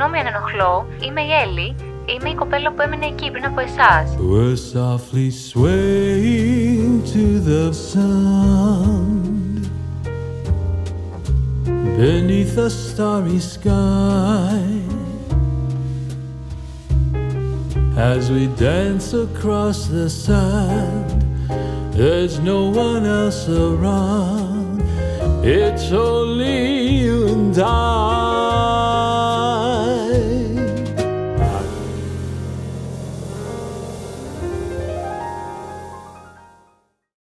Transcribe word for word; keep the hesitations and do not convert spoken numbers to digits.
Συγγνώμη αν ενοχλώ, είμαι η Έλλη. Είμαι η κοπέλα που έμενε εκεί πριν από εσάς. We're softly swaying to the sound beneath a starry sky as we dance across the sand. There's no one else around. It's only you and I.